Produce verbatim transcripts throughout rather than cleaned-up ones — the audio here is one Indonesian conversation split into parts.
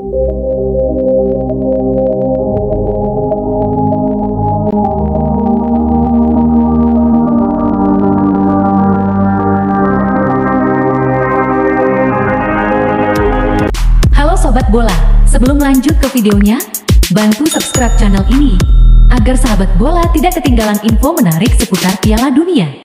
Sobat bola, sebelum lanjut ke videonya, bantu subscribe channel ini, agar sahabat bola tidak ketinggalan info menarik seputar Piala Dunia.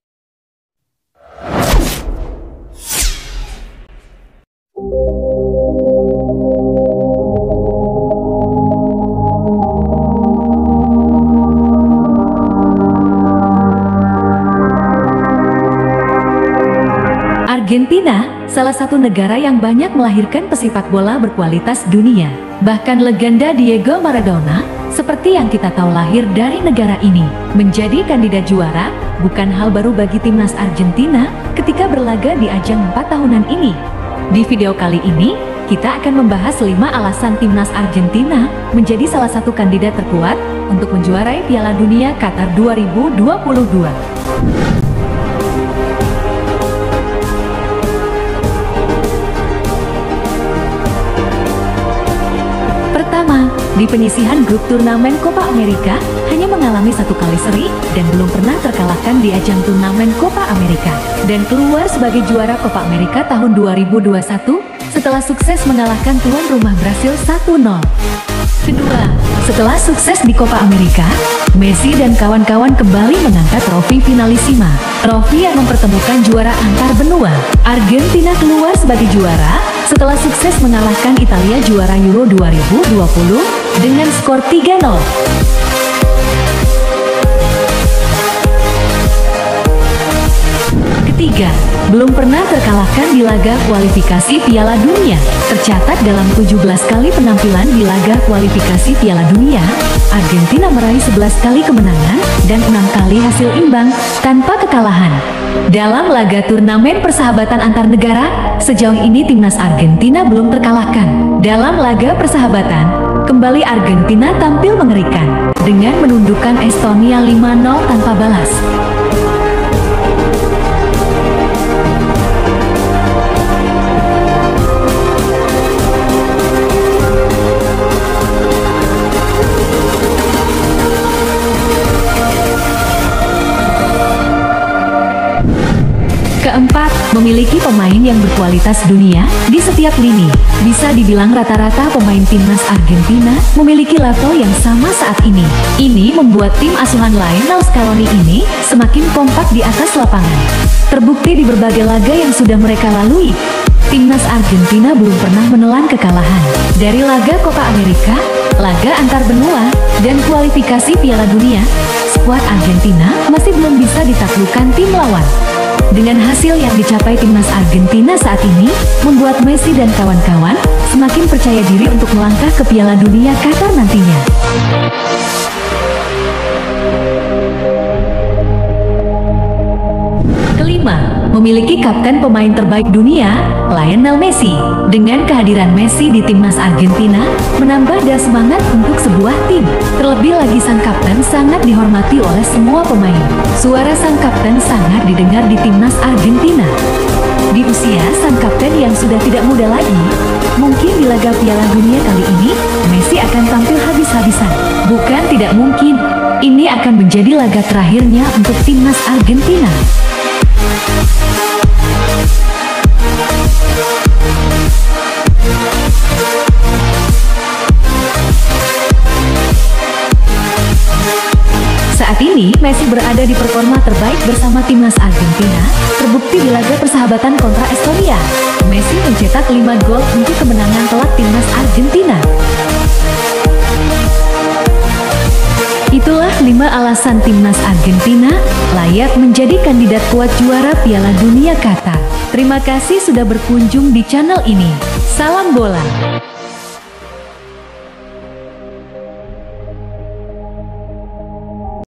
Argentina, salah satu negara yang banyak melahirkan pesepak bola berkualitas dunia. Bahkan legenda Diego Maradona, seperti yang kita tahu lahir dari negara ini. Menjadi kandidat juara, bukan hal baru bagi timnas Argentina ketika berlaga di ajang empat tahunan ini. Di video kali ini, kita akan membahas lima alasan timnas Argentina menjadi salah satu kandidat terkuat untuk menjuarai Piala Dunia Qatar dua ribu dua puluh dua. Di penyisihan grup turnamen Copa America, hanya mengalami satu kali seri dan belum pernah terkalahkan di ajang turnamen Copa America, dan keluar sebagai juara Copa America tahun dua ribu dua puluh satu setelah sukses mengalahkan tuan rumah Brasil satu nol. Kedua, setelah sukses di Copa America, Messi dan kawan-kawan kembali mengangkat trofi Finalissima, trofi yang mempertemukan juara antar benua. Argentina keluar sebagai juara setelah sukses mengalahkan Italia juara Euro dua ribu dua puluh dengan skor tiga nol. Ketiga, belum pernah terkalahkan di laga kualifikasi Piala Dunia. Tercatat dalam tujuh belas kali penampilan di laga kualifikasi Piala Dunia, Argentina meraih sebelas kali kemenangan dan enam kali hasil imbang tanpa kekalahan. Dalam laga turnamen persahabatan antar negara, sejauh ini timnas Argentina belum terkalahkan. Dalam laga persahabatan, kembali Argentina tampil mengerikan dengan menundukkan Estonia lima nol tanpa balas. Keempat, memiliki pemain yang berkualitas dunia di setiap lini. Bisa dibilang rata-rata pemain timnas Argentina memiliki level yang sama saat ini. Ini membuat tim asuhan Lionel Scaloni ini semakin kompak di atas lapangan. Terbukti di berbagai laga yang sudah mereka lalui, timnas Argentina belum pernah menelan kekalahan. Dari laga Copa America, laga antar benua, dan kualifikasi Piala Dunia, skuad Argentina masih belum bisa ditaklukkan tim lawan. Dengan hasil yang dicapai timnas Argentina saat ini, membuat Messi dan kawan-kawan semakin percaya diri untuk melangkah ke Piala Dunia Qatar nantinya. Kelima, memiliki kapten pemain terbaik dunia, Lionel Messi. Dengan kehadiran Messi di timnas Argentina, menambah daya semangat untuk sebuah tim. Terlebih lagi sang kapten sangat dihormati oleh semua pemain. Suara sang kapten sangat didengar di timnas Argentina. Di usia sang kapten yang sudah tidak muda lagi, mungkin di laga Piala Dunia kali ini, Messi akan tampil habis-habisan. Bukan tidak mungkin, ini akan menjadi laga terakhirnya untuk timnas Argentina. Saat ini, Messi berada di performa terbaik bersama timnas Argentina, terbukti di laga persahabatan kontra Estonia. Messi mencetak lima gol untuk kemenangan telak timnas Argentina. Itulah lima alasan timnas Argentina layak menjadi kandidat kuat juara Piala Dunia Qatar. Terima kasih sudah berkunjung di channel ini. Salam bola!